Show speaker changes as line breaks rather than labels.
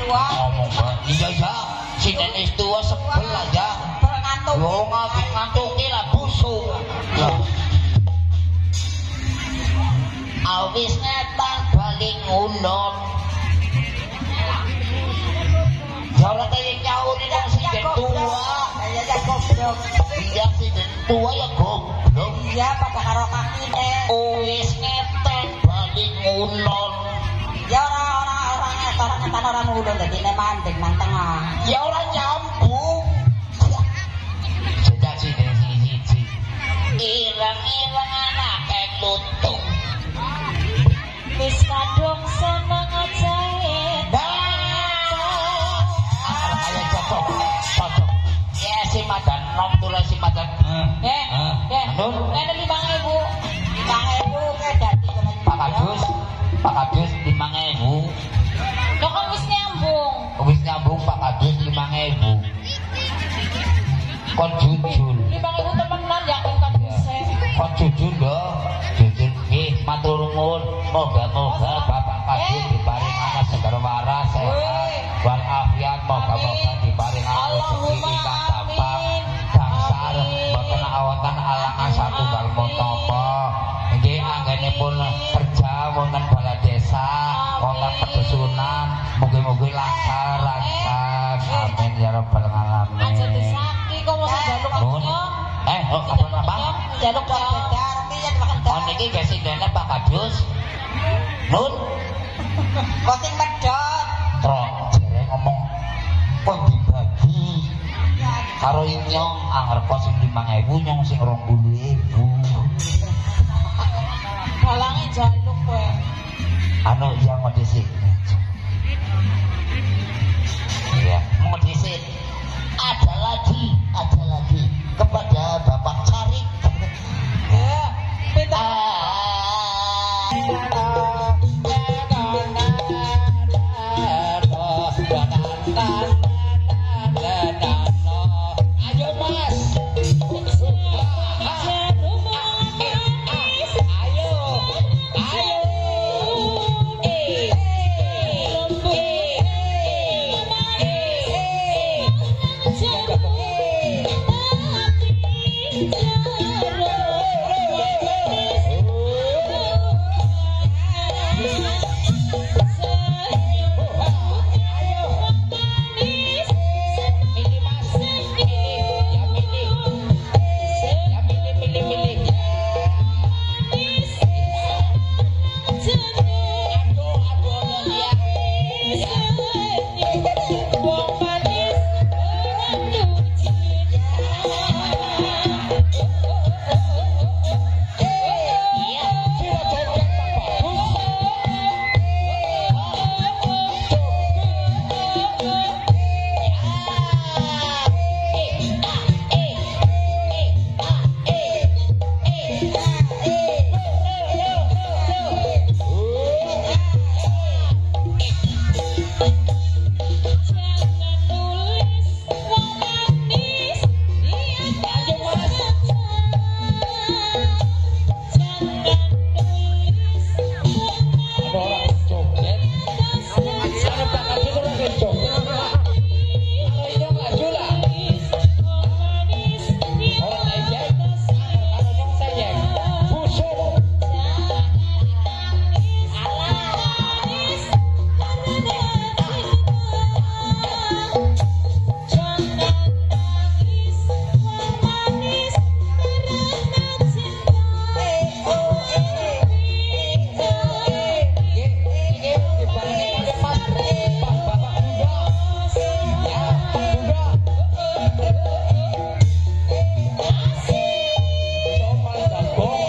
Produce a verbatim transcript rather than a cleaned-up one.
tua.
Ngomong banget. Iya ya, si nenek tua sebel aja.
Ngantuk.
Yo ngantuk ngantuki lah busuk. Lah. Awis ngetan bali ngulon. Ya ora kaya nyauri nang sing tua.
Ya ya goblok.
Iya sing tua ya goblok.
Iya pada karo kakine.
Awis ngetan bali ngulon.
Ya ora ora ora ngetan ngetan ora ngulon dadi nek mandek nang tengah.
Ya ora nyambung. Sejak sini siji. Ireng-ireng anake lutung.
Wis kadung seneng ajae.
Ayo cocok, cocok. Ya si Madan, nom tulis si Madan.
Eh, eh,
Nun,
ngene lima ribu.
lima ribu ke dadi
Pak Kadus, Pak Kadus lima ribu.
Kok kan wis nyambung.
Wis nyambung Pak Kadus lima ribu. Kon jujur.
lima ribu temenan ya kan bisa.
Kon jujur lho. Jujur nggih, matur nuwun. Moga-moga Bapak Kadus diparingana segala waras sehat wal afiat. Moga-moga diparingana rezeki ingkang gampang. Dangsar boten awanten alangan satunggal menapa. Nggih anggenipun kerja wonten balai desa, wonten pedesunan, mugi-mugi lancar lancar. Amin ya rabbal alamin.
Aja disaki kok mosok jaluk
Nun.
nyong.
Eh, oh, apa apa?
Jaluk nyong.
Darmi ya makan
Oh niki gesindene Pak Kadus. Nun,
kok sing medhot.
trok jere ngomong kok dibagi karo nyong anggere sing lima ribu nyong sing dua puluh ribu.
Galange jaluk kowe.
Anu yang mau disit. Ya, mau disit. Ada lagi, ada lagi kepada Bapak Carik.
Ya, pita.
Ayo Mas. Ayo. Ayo. Eh.
Bong